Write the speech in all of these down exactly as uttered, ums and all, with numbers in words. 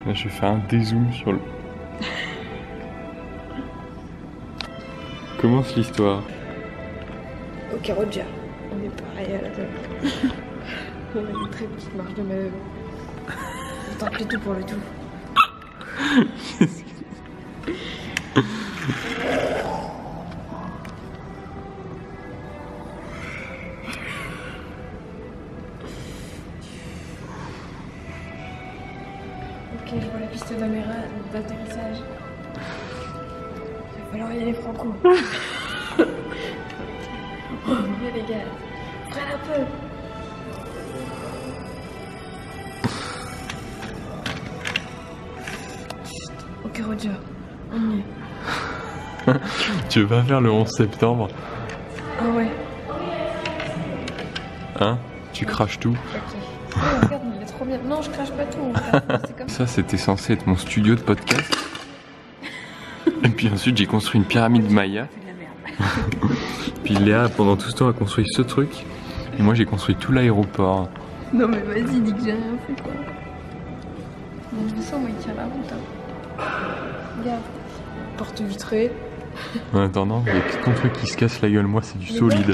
Je vais faire un dézoom sur le... Commence l'histoire. Ok Roger, on est pareil à la table. On a une très petite marge de manœuvre. On tente le tout pour le tout. Ok, je vois la piste d'atterrissage. Il va falloir y aller franco. Oh, mais les gars, freine un peu. Ok Roger, on y est. Tu veux pas faire le onze septembre? Ah ouais. Hein? Tu craches tout? Ok. Oh, regarde, il est trop bien. Non, je crache pas tout. C'est comme ça. Ça, c'était censé être mon studio de podcast. Et puis ensuite, j'ai construit une pyramide Maya. Puis Léa, pendant tout ce temps, a construit ce truc. Et moi, j'ai construit tout l'aéroport. Non, mais vas-y, dis que j'ai rien fait, quoi. Bon, je sens, moi, il tient la route. Hein. Regarde. Porte vitrée. En attendant, il y a que ton truc qui se casse la gueule. Moi, c'est du mais solide.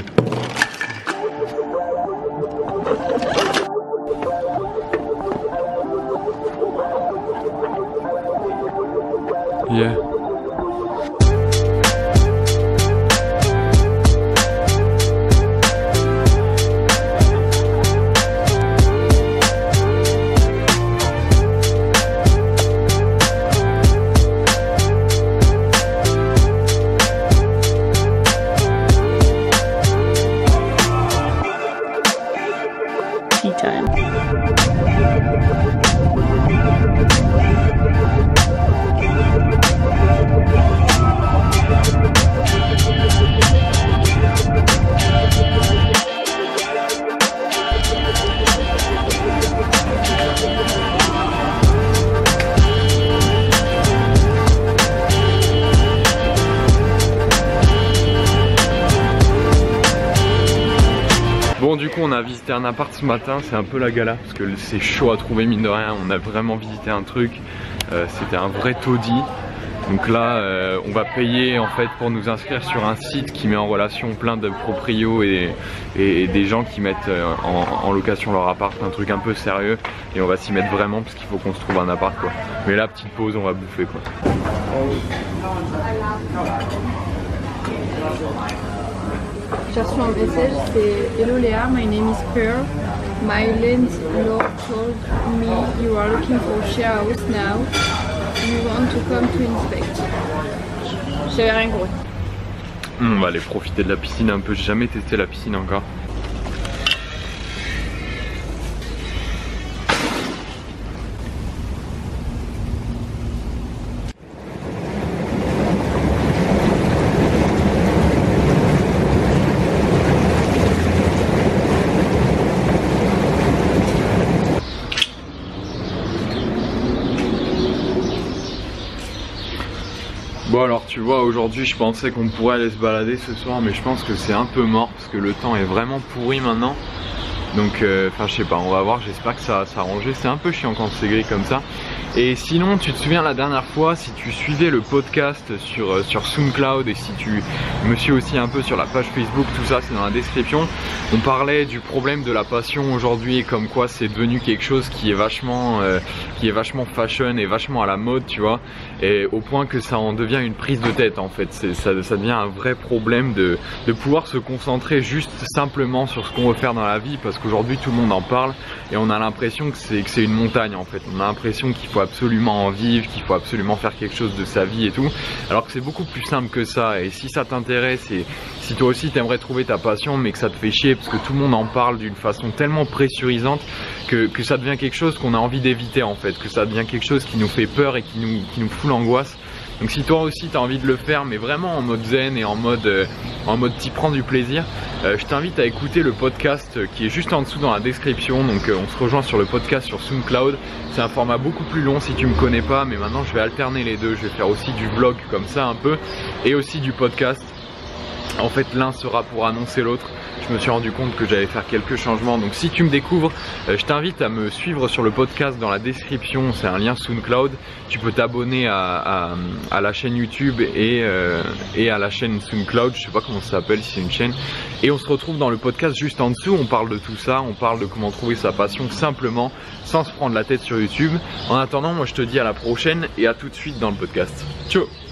Yeah. Tea time. Bon, du coup on a visité un appart ce matin, c'est un peu la gala parce que c'est chaud à trouver, mine de rien. On a vraiment visité un truc, euh, c'était un vrai taudis. Donc là euh, on va payer en fait pour nous inscrire sur un site qui met en relation plein de proprios et, et, et des gens qui mettent euh, en, en location leur appart, un truc un peu sérieux. Et on va s'y mettre vraiment parce qu'il faut qu'on se trouve un appart, quoi. Mais là, petite pause, on va bouffer, quoi. J'ai reçu un message, c'est Hello Léa, my name is Pearl. My landlord told me you are looking for a share house now. You want to come to inspect. J'avais rien compris. On va aller profiter de la piscine un peu, j'ai jamais testé la piscine encore. Bon alors tu vois, aujourd'hui je pensais qu'on pourrait aller se balader ce soir, mais je pense que c'est un peu mort parce que le temps est vraiment pourri maintenant. Donc enfin euh, je sais pas, on va voir, j'espère que ça va s'arranger. C'est un peu chiant quand c'est gris comme ça. Et sinon, tu te souviens la dernière fois, si tu suivais le podcast sur, euh, sur SoundCloud et si tu me suis aussi un peu sur la page Facebook, tout ça c'est dans la description, on parlait du problème de la passion aujourd'hui et comme quoi c'est devenu quelque chose qui est vachement euh, qui est vachement fashion et vachement à la mode, tu vois, et au point que ça en devient une prise de tête en fait. Ça, ça devient un vrai problème de, de pouvoir se concentrer juste simplement sur ce qu'on veut faire dans la vie, parce qu'aujourd'hui tout le monde en parle et on a l'impression que c'est que c'est une montagne en fait. On a l'impression qu'il faut absolument en vivre, qu'il faut absolument faire quelque chose de sa vie et tout, alors que c'est beaucoup plus simple que ça. Et si ça t'intéresse et si toi aussi t'aimerais trouver ta passion mais que ça te fait chier parce que tout le monde en parle d'une façon tellement pressurisante que, que ça devient quelque chose qu'on a envie d'éviter en fait, que ça devient quelque chose qui nous fait peur et qui nous, qui nous fout l'angoisse. Donc si toi aussi tu as envie de le faire, mais vraiment en mode zen et en mode euh, en mode t'y prends du plaisir, euh, je t'invite à écouter le podcast qui est juste en dessous dans la description. Donc euh, on se rejoint sur le podcast sur SoundCloud. C'est un format beaucoup plus long si tu me connais pas, mais maintenant je vais alterner les deux. Je vais faire aussi du vlog comme ça un peu et aussi du podcast. En fait l'un sera pour annoncer l'autre. Je me suis rendu compte que j'allais faire quelques changements. Donc si tu me découvres, euh, je t'invite à me suivre sur le podcast dans la description. C'est un lien SoundCloud. Tu peux t'abonner à, à, à la chaîne YouTube et, euh, et à la chaîne SoundCloud. Je sais pas comment ça s'appelle si c'est une chaîne. Et on se retrouve dans le podcast juste en dessous. On parle de tout ça. On parle de comment trouver sa passion simplement sans se prendre la tête sur YouTube. En attendant, moi je te dis à la prochaine et à tout de suite dans le podcast. Ciao.